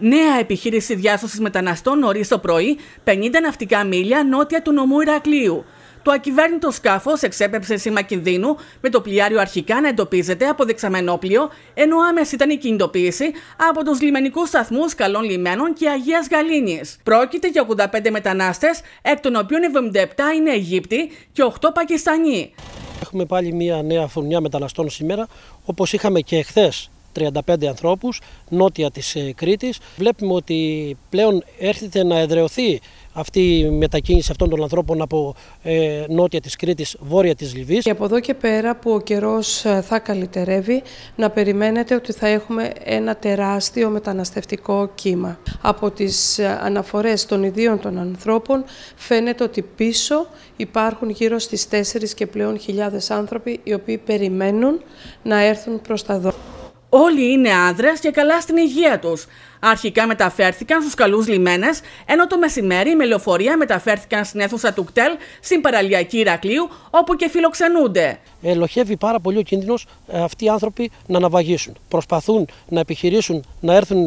Νέα επιχείρηση διάσωσης μεταναστών νωρίς το πρωί, 50 ναυτικά μίλια νότια του νομού Ηρακλείου. Το ακυβέρνητο σκάφος εξέπεψε σήμα κινδύνου, με το πλοιάριο αρχικά να εντοπίζεται από δεξαμενό πλοίο, ενώ άμεση ήταν η κινητοποίηση από τους λιμενικούς σταθμούς Καλών Λιμένων και Αγίας Γαλήνης. Πρόκειται για 85 μετανάστες, εκ των οποίων 77 είναι Αιγύπτιοι και 8 Πακιστανοί. Έχουμε πάλι μια νέα φουρνιά μεταναστών σήμερα, όπως είχαμε και εχθές 35 ανθρώπους νότια της Κρήτης. Βλέπουμε ότι πλέον έρχεται να εδραιωθεί αυτή η μετακίνηση αυτών των ανθρώπων από νότια της Κρήτης, βόρεια της Λιβύης. Και από εδώ και πέρα που ο καιρός θα καλυτερεύει, να περιμένετε ότι θα έχουμε ένα τεράστιο μεταναστευτικό κύμα. Από τις αναφορές των ιδίων των ανθρώπων φαίνεται ότι πίσω υπάρχουν γύρω στις 4 και πλέον χιλιάδες άνθρωποι οι οποίοι περιμένουν να έρθουν προς τα δω. Όλοι είναι άνδρες και καλά στην υγεία τους. Αρχικά μεταφέρθηκαν στους καλούς λιμένες, ενώ το μεσημέρι με λεωφορεία μεταφέρθηκαν στην αίθουσα του κτέλ στην παραλιακή Ηρακλείου, όπου και φιλοξενούνται. Ελοχεύει πάρα πολύ ο κίνδυνος αυτοί οι άνθρωποι να ναυαγήσουν. Προσπαθούν να επιχειρήσουν να έρθουν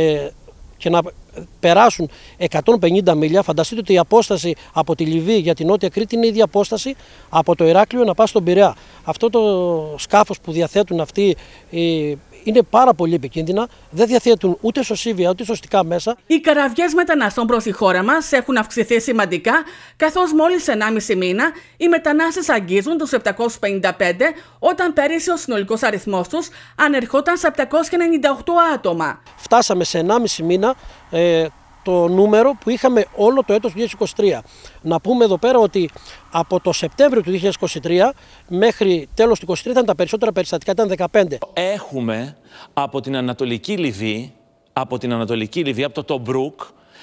και να περάσουν 150 μίλια. Φανταστείτε ότι η απόσταση από τη Λιβύη για την Νότια Κρήτη είναι η ίδια απόσταση από το Ηράκλειο να πάει στον Πειραιά. Αυτό το σκάφος που διαθέτουν αυτοί είναι πάρα πολύ επικίνδυνα, δεν διαθέτουν ούτε σωσίβια ούτε σωστικά μέσα. Οι καραβιές μεταναστών προς τη χώρα μας έχουν αυξηθεί σημαντικά, καθώς μόλις 1,5 μήνα οι μετανάστες αγγίζουν τους 755, όταν πέρυσι ο συνολικός αριθμός τους ανερχόταν σε 798 άτομα. Φτάσαμε σε 1,5 μήνα το νούμερο που είχαμε όλο το έτος 2023. Να πούμε εδώ πέρα ότι από το Σεπτέμβριο του 2023 μέχρι τέλος του 2023 ήταν τα περισσότερα περιστατικά, ήταν 15. Έχουμε από την Ανατολική Λιβύη, από το Τομπρούκ,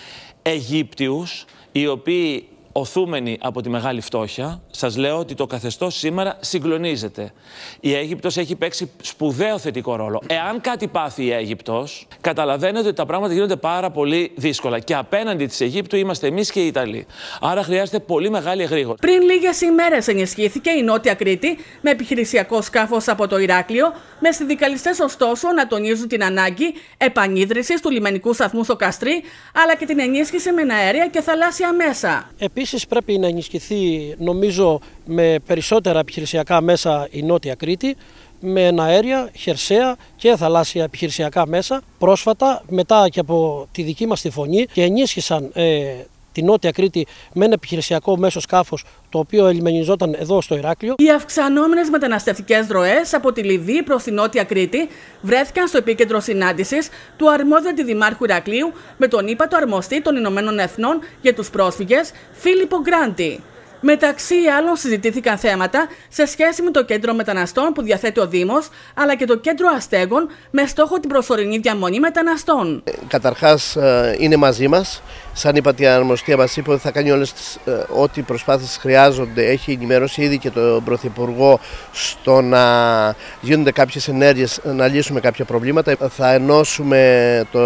Αιγύπτιους, οι οποίοι οθούμενοι από τη μεγάλη φτώχεια. Σας λέω ότι το καθεστώς σήμερα συγκλονίζεται. Η Αίγυπτος έχει παίξει σπουδαίο θετικό ρόλο. Εάν κάτι πάθει η Αίγυπτος, καταλαβαίνετε ότι τα πράγματα γίνονται πάρα πολύ δύσκολα. Και απέναντι της Αιγύπτου είμαστε εμείς και οι Ιταλοί. Άρα χρειάζεται πολύ μεγάλη εγρήγορση. Πριν λίγες ημέρες ενισχύθηκε η Νότια Κρήτη με επιχειρησιακό σκάφος από το Ηράκλειο, με συνδικαλιστές ωστόσο να τονίζουν την ανάγκη επανίδρυσης του λιμενικού σταθμού στο Καστρί, αλλά και την ενίσχυση με αέρια και θαλάσσια μέσα. Επίσης πρέπει να ενισχυθεί, νομίζω, με περισσότερα επιχειρησιακά μέσα η Νότια Κρήτη, με αέρια, χερσαία και θαλάσσια επιχειρησιακά μέσα. Πρόσφατα, μετά και από τη δική μας τη φωνή, και ενίσχυσαν τη Νότια Κρήτη με ένα επιχειρησιακό μέσο σκάφος, το οποίο ελιμενιζόταν εδώ στο Ηράκλειο. Οι αυξανόμενες μεταναστευτικές ροές από τη Λιβύη προς τη Νότια Κρήτη βρέθηκαν στο επίκεντρο συνάντησης του αρμόδιου αντιδημάρχου Ηρακλείου με τον ύπατο αρμοστή των Ηνωμένων Εθνών για τους πρόσφυγες, Φίλιππο Γκράντι. Μεταξύ άλλων συζητήθηκαν θέματα σε σχέση με το κέντρο μεταναστών που διαθέτει ο Δήμος, αλλά και το κέντρο αστέγων με στόχο την προσωρινή διαμονή μεταναστών. Καταρχάς είναι μαζί μας. Σαν είπατε, η αρμοστία μας είπε ότι θα κάνει όλες ό,τι προσπάθειες χρειάζονται. Έχει ενημερώσει ήδη και τον Πρωθυπουργό στο να γίνονται κάποιες ενέργειες, να λύσουμε κάποια προβλήματα. Θα ενώσουμε το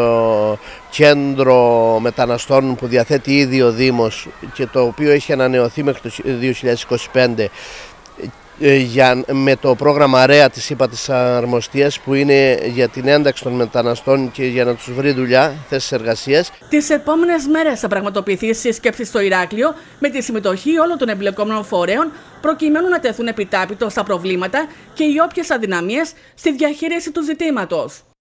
κέντρο μεταναστών που διαθέτει ήδη ο Δήμος και το οποίο έχει ανανεωθεί μέχρι το 2025 με το πρόγραμμα ΡΕΑ της ύπατης αρμοστίας, που είναι για την ένταξη των μεταναστών και για να τους βρει δουλειά, θέσεις εργασίας. Τις επόμενες μέρες θα πραγματοποιηθεί σύσκεψη στο Ηράκλειο με τη συμμετοχή όλων των εμπλεκόμενων φορέων, προκειμένου να τεθούν επιτάπητο στα προβλήματα και οι όποιες αδυναμίες στη διαχείριση του ζητήματος.